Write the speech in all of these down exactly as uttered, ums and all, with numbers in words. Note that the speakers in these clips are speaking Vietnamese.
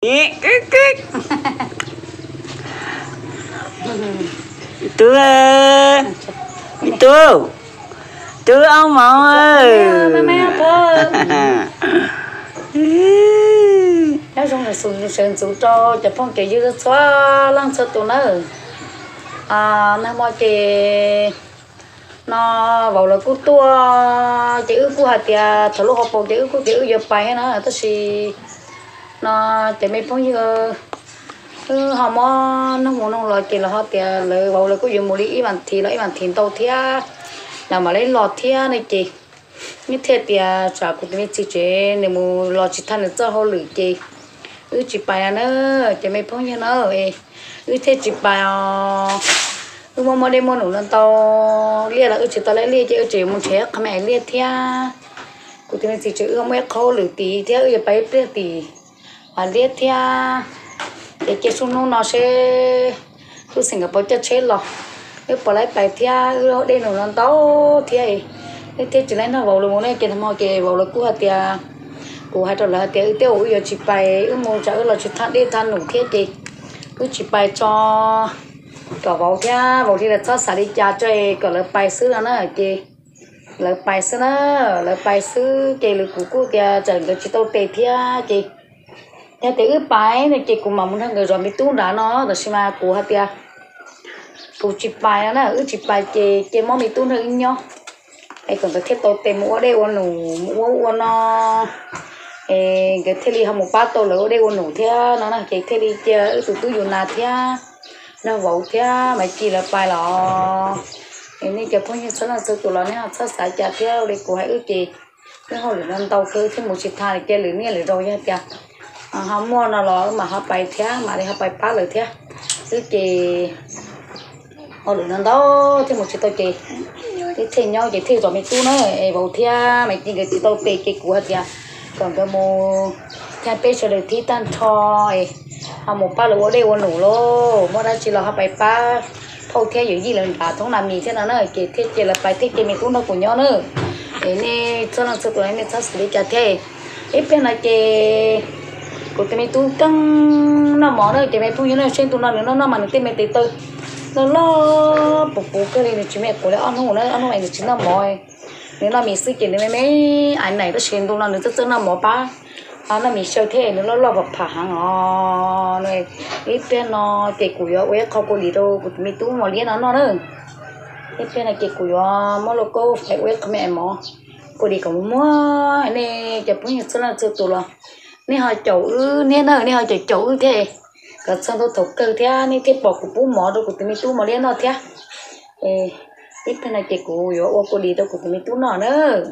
Nè, kích kích. Tú ơi. Tú. Tú ông mẫu ơi. Mẹ mẹ bố. Nói chung là sụn sườn sụn cho chụp phong cái dư xóa lăng sơ tụ nữa. À, nó mọi cái nó vào là cú tua chữ cú hạt tiệt thằng lúc học bộ chữ cú chữ giờ bài nó tức là nó chỉ mấy phong như ừ họ mà nó muốn nó loại kia là họ tiệt lời vào là cú dùng một lý bản thì lấy bản thiền tàu thia là mà lấy lọt thia này chị như thế tiệt trả cũng mấy chị chế nếu mà lọt chỉ thành được cho họ lử chị ừ chỉ bài nữa chỉ mấy phong như nó ấy ừ thế chỉ bài ừ mà mà đây mà nụ lên tàu lia là ừ chỉ tao lấy lia chứ ừ chỉ muốn chế không mẹ lia thia cũng thì mình chỉ chữ không biết khâu lử tí thia ừ bài lia tí và lia thia để cái số nó nó sẽ tôi sinh gặp cho chế lọ ừ bỏ lại bài thia ừ đây nụ lên tàu thia ấy thế chỉ lấy nó vào luôn này cái thằng mò cái vào là cú hạt thia cú hạt là thia ừ tiêu ừ chỉ bài ừ mua trả ừ là chỉ than đi than nụ thia chị ừ chỉ bài cho có vào thia vào thì là cho xả đi cha chơi có là bài sư đó nữa chị là bài sư đó là bài sư chị là cụ cụ tia chẳng có chỉ tao tê thia chị theo thế ướp bài này chị cũng mong muốn người rồi mới tu đã nó rồi xem mà cụ hạt tia cụ chỉ bài đó là ướp chỉ bài chị chị mong mới tu nữa nhau ai còn cái thiết tao tê mua đây uốn nụ mua uốn nó cái thiết li hầm một bát tao lỡ đây uốn nụ thia nó là cái thiết li kia tụi tôi dùng là thia nó vào thia mà chỉ là bài lọ nên cái phong như thế là số tụi nó này sao xài chả theo để cô hãy ước gì cái hồi là năm tàu cơ thêm một chiếc thang này kia lưỡi nghe lưỡi rồi nha kìa họ mua nó lọ mà họ bài thia mà đi họ bài phá lưỡi thia ước gì họ lưỡi năm tàu thêm một chiếc tàu gì cái thì nhau cái thì rồi mình tu nữa vào thia mày chỉ cái tàu bể cái của kìa còn cái mô theo bể cho được thi tan thôi họ một ba lúa đây uốn nủ lô mua ra chỉ là họ bài ba thâu theo những gì là mình bảo thông làm gì thế nào nữa cái thiết chỉ là bài thiết cái mình cũng nó của nhau nữa thế nên cho nó sự tụi em sẽ xử lý chặt thế ít bên là cái của cái mình tu căng nó mỏ nữa cái mình phu như nó trên tụi nó nữa nó mà nó tên mình từ từ nó lo bục bục cái này chỉ mẹ của nó ăn không nó ăn không này chỉ là mỏi nếu là mình sử dụng mấy mấy ảnh này nó trên tụi nó nữa rất rất là mỏ ba à nó mình sâu thế nó lo bọc phá hàng à này ít bên nó cái cùi ở quét không có gì đâu của mình tu mà liên nó nó nữa ít bên là cái cùi à mà lo cô phải quét không em mà cô đi cũng mua này chụp những cái là chụp tụi lo này họ chậu này nữa này họ chậu chậu thế cái xong tôi thục cơ thế này cái bọc của bố mỏ đâu của mình tu mà liên nó thế ít bên là cái cùi ở cô đi đâu của mình tu nó nữa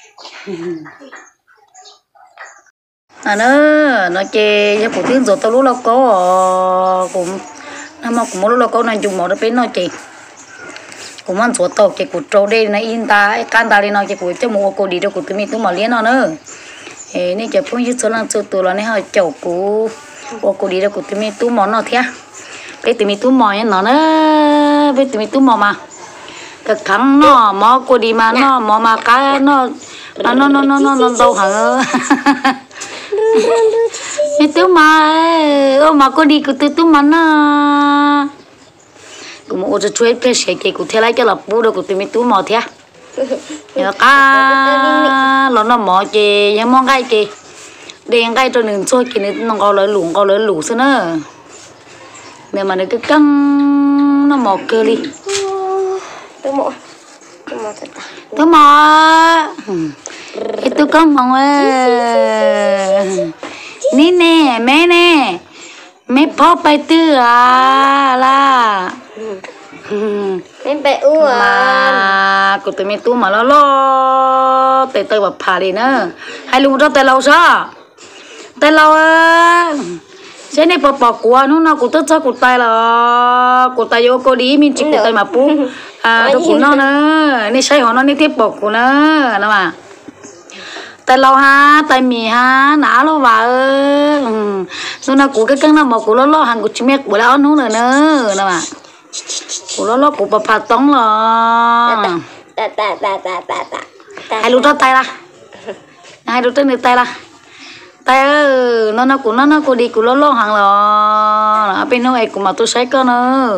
à nó nó chê cho phụ tiếng rồi tao lúc lâu có cũng năm mà cũng một lúc lâu có nên dùng một cái nó chê cũng ăn số tàu chê của trâu đây này in ta can ta đi nó chê của cho mua cô đi đâu của tụi mình tụi mà liên nó nữa nên chê phong như số lần số tụi nó này họ chậu của cô đi đâu của tụi mình tụi món nó thế bây tụi mình tụi mò nó nữa bây tụi mình tụi mò mà thật thắng nó mò cô đi mà nó mò mà cái nó nó nó nó nó nó đâu hả itu mah, oh mah kau di kutu tu mana? Kau mau udah cuci plastik ke kutu lagi lah, pura kutu itu mau thia. Ya kan, lo nó mau je, yang mau gai je, để yang gai tu nương cuci ke ni nong kau le lung kau le lung sana. Nên mà nó cứ căng nó mau cơ đi. Tu mau, tu mau tak. Tu mau, itu kan mau eh. Ní nè mẹ nè mẹ phô bài tư à là mẹ bài u à mà của tụi mẹ tu mà lo lo tay tay bập phà đi nữa hai luôn cho tay lâu sao tay lâu à cái này bập bập của nó nó của tất cho của tay là của tay vô cô đi mình chỉ của tay mà pu à đâu của nó nữa này sai họ nó này tiếp bập của nó nó mà tay lâu ha tay mì ha nã lo vào rồi nó của cái căng nó mà của nó lo hàng của chim của nó nó nữa nữa nè mà của nó lo của bà phạt tống là ta ta ta ta ta ta hai lúc đó tay là hai lúc đó này tay là tay nó nó cũng nó nó cũng đi cũng lo lo hàng là bên nó ấy cũng mà tôi sẽ có nữa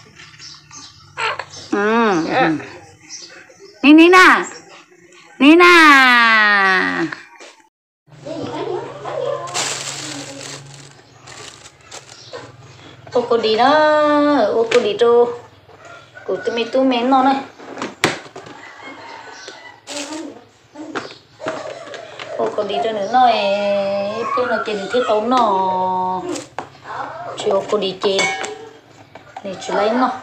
ừ ní ní na ní na ô cô đi đó ô cô đi đâu cô tụi mình tụi mình nó này ô cô đi đâu nữa nó ấy tôi nó chơi thì tao nó chiều cô đi chơi này chỉ lấy nó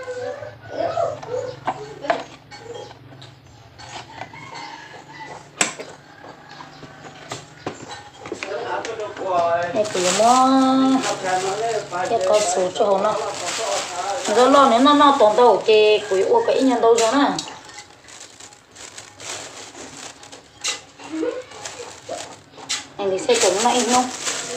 này cứ mua cái con số cho nó rồi lo nên nó nó tồn đâu cái quỷ ô cái nhân đâu rồi nè anh đi xe chồng nó in không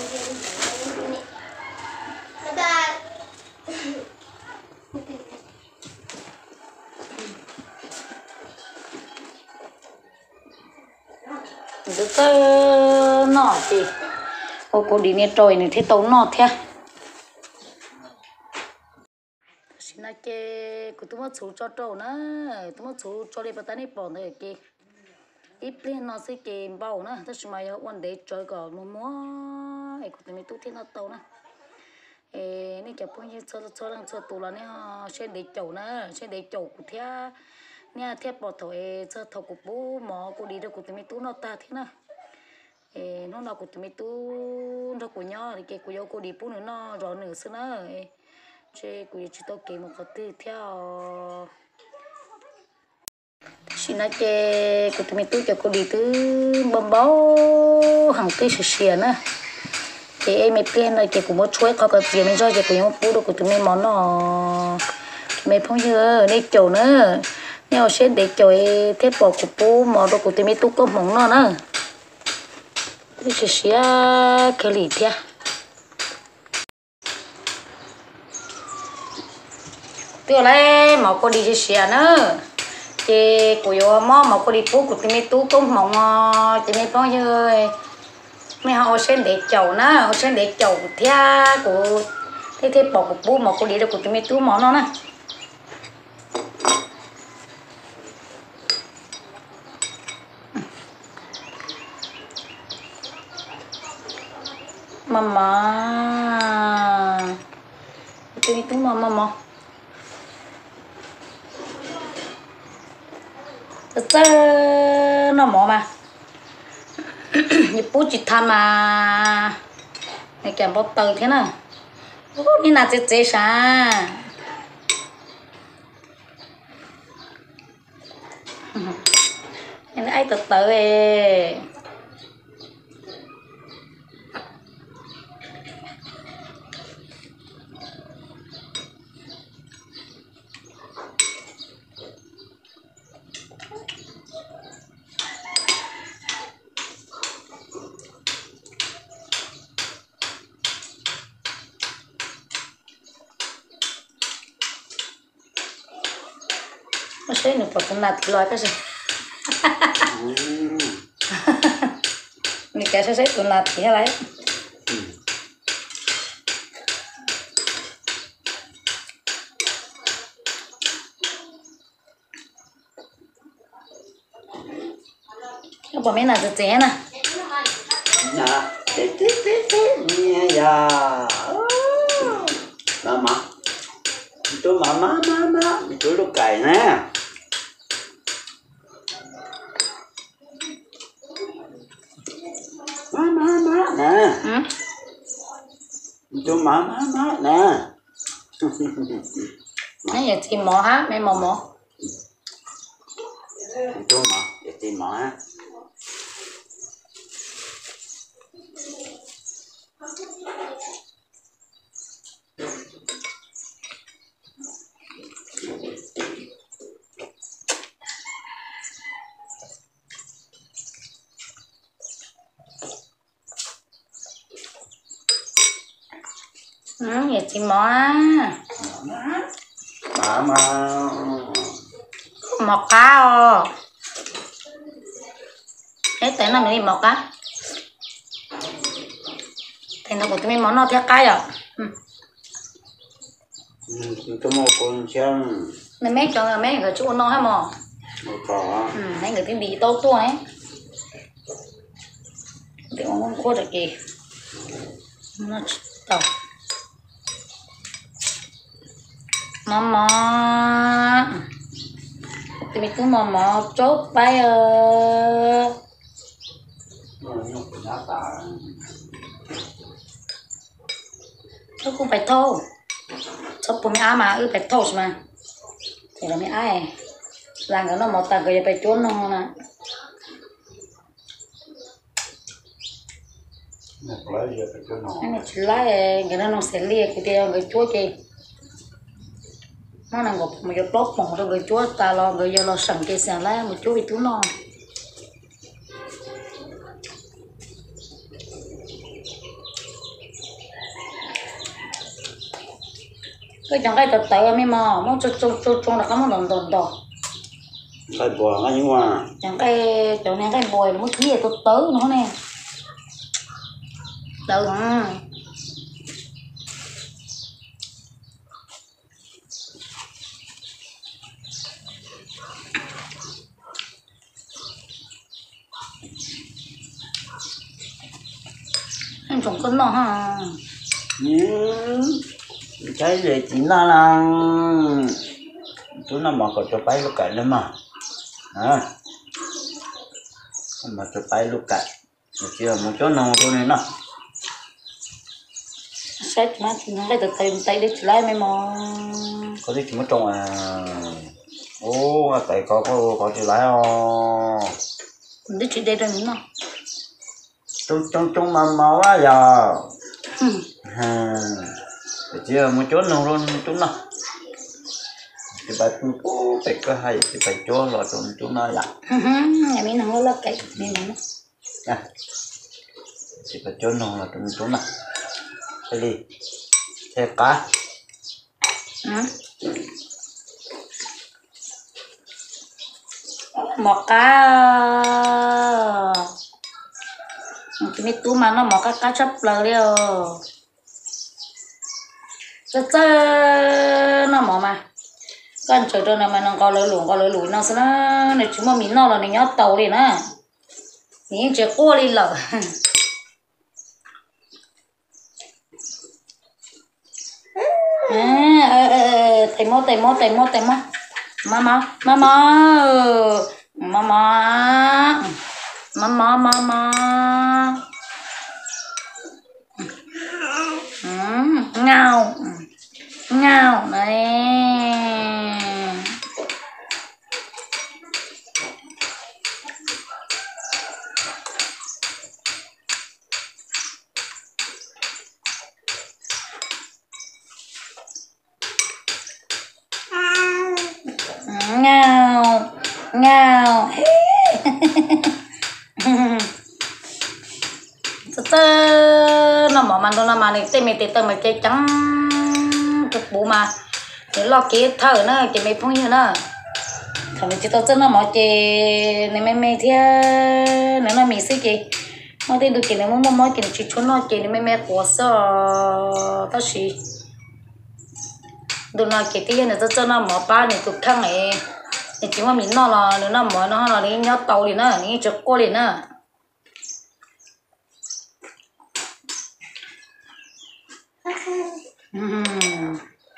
được cái nọ thì ô cô đi nè trôi này thế tấu nọ thế xin nói cái cô tụi nó chú cho trâu nữa tụi nó chú cho đi bắt tay đi bỏ này cái ít lên nó sẽ cái bao nữa tất nhiên mà vấn đề chơi cả mua mua ấy cô tụi mình tu thiên nó tàu nữa ê này cái phong như cho cho đang cho tụ là nè sẽ để chậu nữa sẽ để chậu của thế nè thế bỏ thôi cho thầu của bố mỏ cô đi đâu cô tụi mình tu nó ta thế nào ê nó nào của tụi mình tu nó của nhau thì cái của nhau cô đi bố nữa nó rõ nửa xưa nữa chơi của chỉ tao kể một cái tư theo xin nói cái của tụi mình tu cho cô đi từ bấm báo hàng tư sửa sửa nữa thì em mấy bên này cái của một chuối có cái gì mình cho cái của nhau bố được của tụi mình món nó mấy phong như đây chầu nữa nhau sẽ để chầu thế bỏ của bố món đồ của tụi mình tu có món nó nữa tư sửa sửa cái gì thế tiêu lấy màu cô đi sửa nữa chị của yo mò mà cô đi phố của tụi tú cũng mong chị mấy bao nhiêu mấy họ sẽ để chậu nó họ sẽ để chậu thia của thế thế bỏ của bố mà cô đi đâu của tụi mấy tú món nó nè mama tụi mấy tú mama mama tớ nó mỏ mà như bố chỉ tham mà này kèm bao tờ thế nào đi nào chết chết sao nên ai tự tự ấy nó sẽ được một nát loài cái gì mình cái sẽ sẽ một nát gì hết đấy nó bỏ mấy nát từ trẻ nè nè tít tít tít tít nghe ya mama itu mama mama itu lu cày nè mama mama nè itu mama mama nè nãy giờ tìm mỏ hả mẹ mỏ mỏ itu mỏ để tìm mỏ ha ừ, giờ tìm mỏ mama mỏ cá ô thế tại nó đi mỏ cá thì nó của tụi mình món nó theo cái à ừ. Ừ, tôi mua con chân. Nên mấy cho mấy người chú nó hay mà Một có. ừ, mấy người tiếng bị tốt tua ấy để ông khô được kì nó tàu mama tụi mình cứ mama chốt bay ờ nó cũng phải thô chốt bùi á mà ư phải thô mà thì là mấy ai làm cái nó một tầng cái phải chốt nó nè anh này chỉ lấy cái nó nó sẽ liệt cái tiêu người chúa chi nó là một một cái bóp mỏng cho người chúa ta lo người giờ lo sẵn cái xe lá một chúa bị tú non cái chẳng cái tập tới mấy mà muốn cho cho cho cho là có một lần đồn đồn Cái bò ngay nhưng mà chẳng cái chỗ này cái bồi muốn kia tôi tới nó nè đừng anh trồng cân nó ha ừ. Cái gì chỉ là là chú nó mà có cho bay lúc cạnh nữa mà à mà cho bay lúc cạnh mà chỉ là một chỗ nào thôi này nè xét mà thì nó cái từ tay tay đi lại mấy mò có gì chỉ mất trồng à ô tại có có có chỉ lái không đi chỉ đây rồi nữa trong trong trong mà máu á giờ ha chỉ là một chỗ nào luôn một chỗ nào thì phải cũng phải có hay thì phải chỗ là trong chỗ nào vậy nhà mình nó là cái mình nó nha thì phải chỗ nào là trong chỗ nào cái gì theo cá mọc cá cái mấy tú mà nó mọc cá cá chấp lời đi ờ rất rất nó mọc mà con trời trời này mà nó có lưỡi lủng có lưỡi lủng nó sẽ nó này chúng mà mình nó là này nhót tàu đi nè những chuyện qua đi lợ à tay mó tay mó tay mó tay mó mama mama mama mama mama ngao ngao này ngao ngao tơ nó mở màn đâu nó mà này tên mày tên mày chơi trắng cực bù mà để lo kia thở nữa cái mày phong như nữa thằng mày chỉ tao chân nó mở chơi này mày mày thia nữa nó mày xí gì mà tên được cái này muốn mua mua cái chỉ chốn nó cái này mày mày quá sợ tao xí đồ nào cái tiền này tao chân nó mở ba này cực thằng này thì chỉ mà mình nó là nữa nó mở nó là đi nhớ tàu đi nữa đi chụp cô đi nữa Ừm.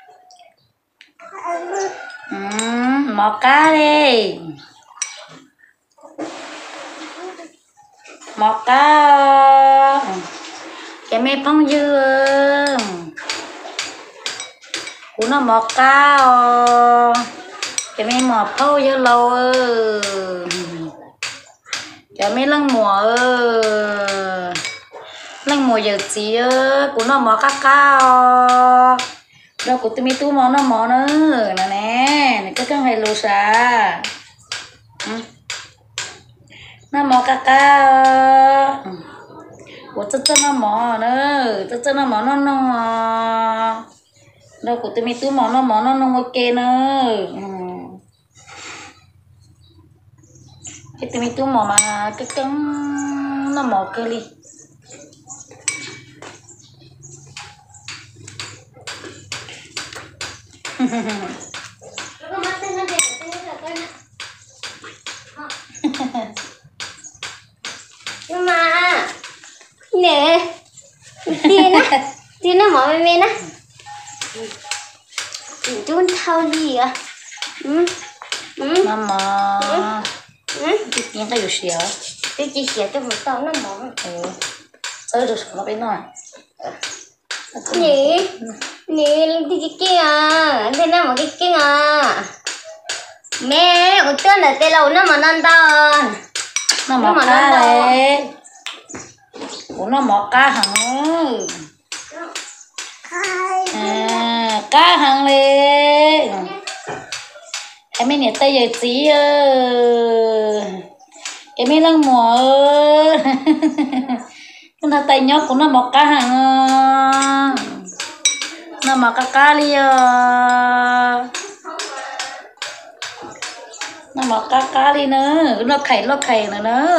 Ừm, mò cá đi mò cá cái mấy phong dương của nó mò cá cái mấy mò phâu dưa lâu cái mấy lăng mùa lăng mùa giờ gì của nó mò cá cá đâu của tôi mi tú mò nó mò nữa nè nè này cái con hay lù sa nó mò cá cá của tôi nó mò nữa tôi nó mò nó nó đâu của tôi mi tú mò nó mò nó nó ok nữa cái tôi mi tú mò mà cái con nó mò cơ đi nhưng mà nè tiền á tiền nó mở bên á chúng thao gì à ừ ừ mama ừ tiền cái gì à tôi chỉ xỉa tôi một tao nó mở ừ sao được nó bên ngoài nè nè lên cái kia à thế nào mà cái kia à mẹ ở trên là tên lâu nó mà non to nó mọc cá đấy nó mọc cá hằng à cá hằng lên em mới nhặt tay giờ tí em mới lăng mỏ nó tay nhóc của nó mọc cá hằng nó mọc cá cá đi nó mọc cá cá đi nữa nó khảy nó khảy nữa nữa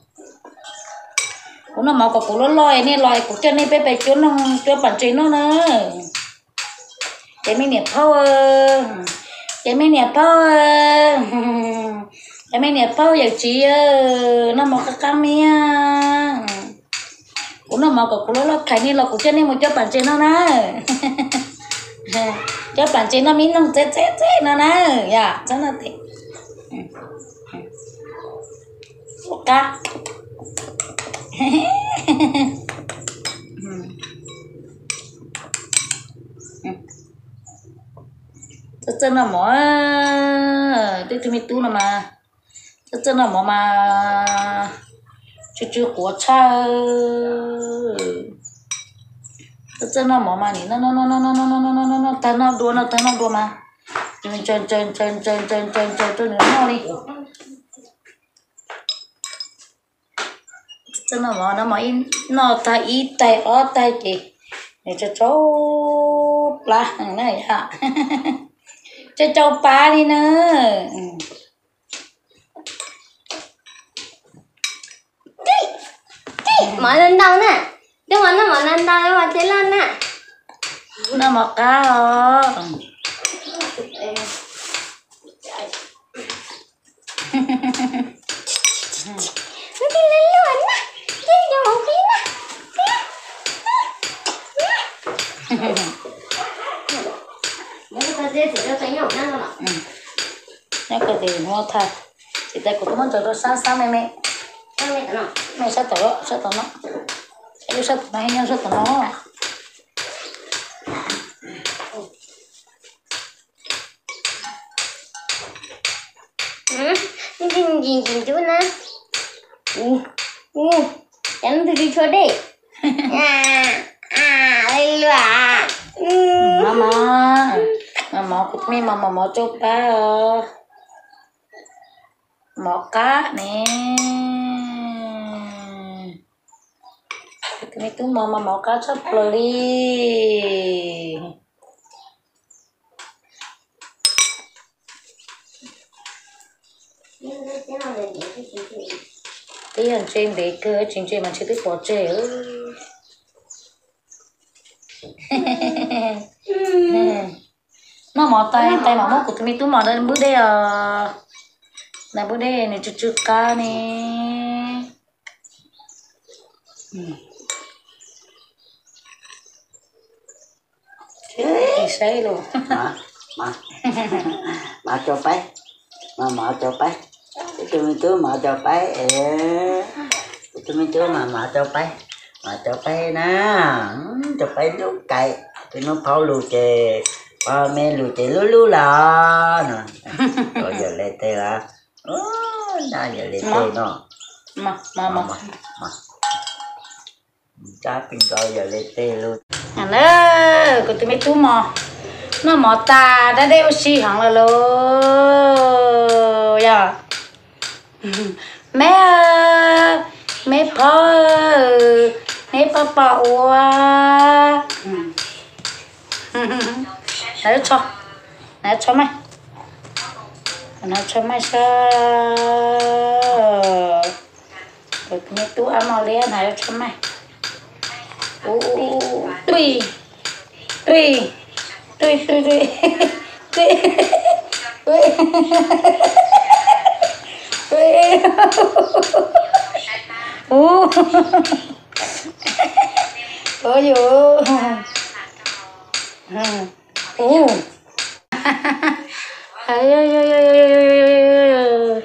nó mọc cả củ nó lòi nè lòi củ chân này bé bé chỗ nó chỗ bản trên nó nữa để mình nhặt phao để mình nhặt phao để mình nhặt phao giờ chị nó mọc cá cá mía nó mọc cả củ nó khảy nè lòi củ chân này một chỗ bản trên nó nữa chỗ bản trên nó mít nó chết chết chết nó nữa dạ chắc là thế cá chắc chắn là mỏ tôi tôi tu là mà chắc chắn là mỏ mà chú chú của cha chắc chắn là mỏ mà nè nó nó nó nó nó nó nó nó nó nó tay nó đua nó tay nó đua mà chân chân chân chân chân chân chân chân chân nó đi cho nó mà nó mà nó tay ít tay ở tay kì để cho cháu lá này hả cho cháu ba đi nữa mở lên đâu nè nhưng mà nó mở lên đâu nhưng mà thế lên nè nó mặc cá rồi nó đi lên luôn nè đi vô một cái nè nếu ta dễ thì cho tránh nhậu nha con ạ nếu cái gì mua thật thì tay của tôi muốn cho nó sáng sáng mẹ mẹ em mẹ nó mẹ sao tổ đó sao tổ nó em sao tổ nó hay nhau sao tổ nó ừ nhìn nhìn nhìn chú nè u u em thử đi chơi đi à à đây luôn à mama mama của mình mama mama cho ba mỏ cá nè cái tu mama mỏ cá sắp lì tí hành trên để cơ trên trên mà chưa biết bỏ trẻ ơi nó mỏ tay tay mà mỏ của tụi mình tú mỏ đây bữa đây à này bữa đây này chút chút cá nè thì say luôn mà mà mà cho bay mà mà cho bay tụi mình cứ mà cho bay tụi mình cứ mà mà cho bay mà cho bay nè cho bay lúc cày tụi nó phao lù chè ba mẹ lù chè lú lú là nè rồi giờ lên tê là đã giờ lên tê nó mà mà mà mà cha pin coi giờ lên tê luôn à nó của tụi mình tú mò nó mò ta đã đeo xì hẳn là lô ya mẹ mẹ pa mẹ pa pa oa này cho này cho mày này cho mày sao rồi mẹ tú ăn mò lé này cho mày ô tùy tùy tùy tùy tùy quê quê quê ô ôi dồi ô ai ai ai ai ai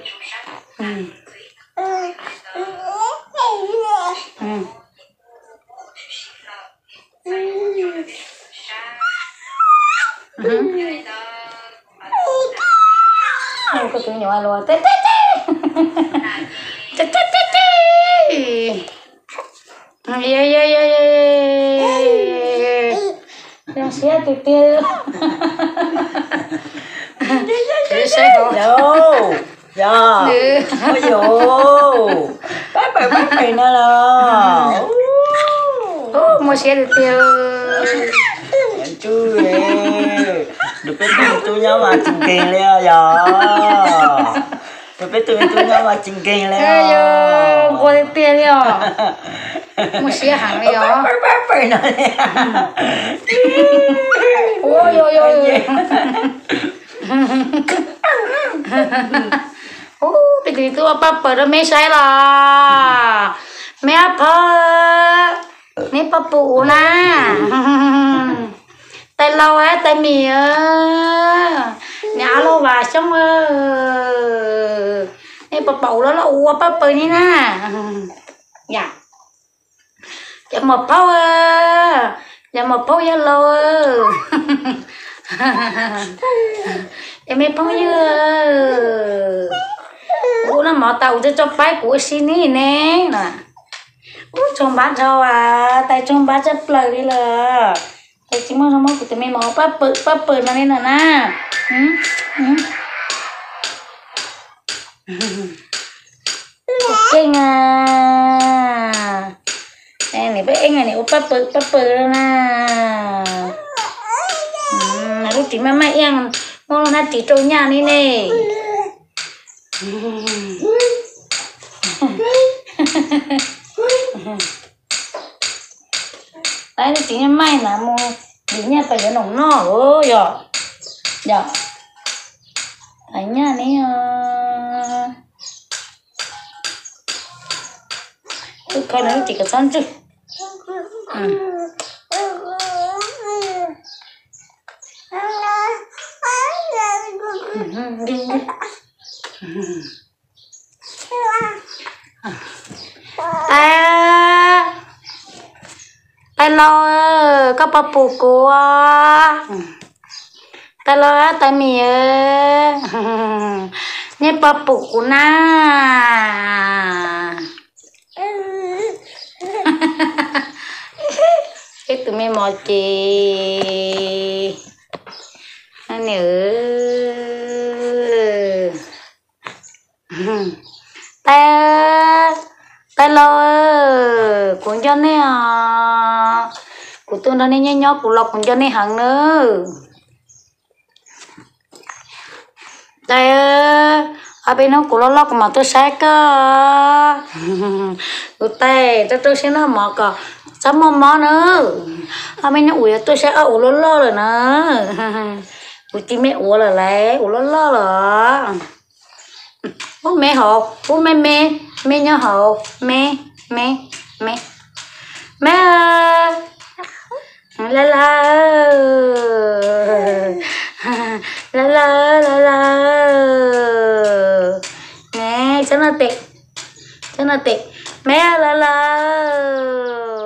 có tiếng nhỏ luôn tê tê tê tê tê tê tê yeah yeah yeah yeah đang xé tê tê thế sai không Yo, dạ, ôi dồi, bác bè bác bè nè là, ô mua xé tê tê em chui nè, được cái tụi tôi nhau mà chừng kèn leo giờ, được cái tụi tôi nhau mà chừng kèn leo, ê yo mua tê tê đi à mua xé hàng đi à bác bác bè nè, ôi yo yo ô bây giờ tôi bắt bờ đó mấy sai là mấy bờ mấy bờ phụ na tay lâu á tay mì nhà lâu và xong mấy bờ bầu đó là u bắt bờ ní na dạ dạ một bao dạ một bao giờ lâu em em phong như u nó mỏ tàu cho cho phái của xin đi nè nè u trong bát đâu à tại trong bát rất lời đi là tại chỉ muốn không muốn của tụi mình mỏ bắp bự bắp bự mà nên là na kinh à này này với anh này này bắp bự bắp bự đâu na lúc chỉ mà mày em ngon nó chỉ trâu nhà đi nè đấy nó chỉ mà mày là mua đi nhà phải cho nồng no ôi giờ giờ ở nhà này tôi coi nó chỉ có son chứ ta ta lo có bà phụ của ta lo ta mì nhé bà phụ của na cái tụi mình mò chị nữa ta ta lo cũng cho nên à của tôi nó nên nhớ nhớ của lộc cũng cho nên hàng nữa đây ở bên nó của nó lộc mà tôi sai cơ tôi tay tôi tôi sẽ nó mỏ cả sắm mỏ mỏ nữa ở bên nó ủi tôi sẽ ở ủi lo lo rồi nữa ủi chị mẹ ủi là lấy ủi lo lo rồi bố mẹ hộ bố mẹ mẹ mẹ nhớ hộ mẹ mẹ mẹ mẹ la la la la la la nè cho nó tịt cho nó tịt mẹ la la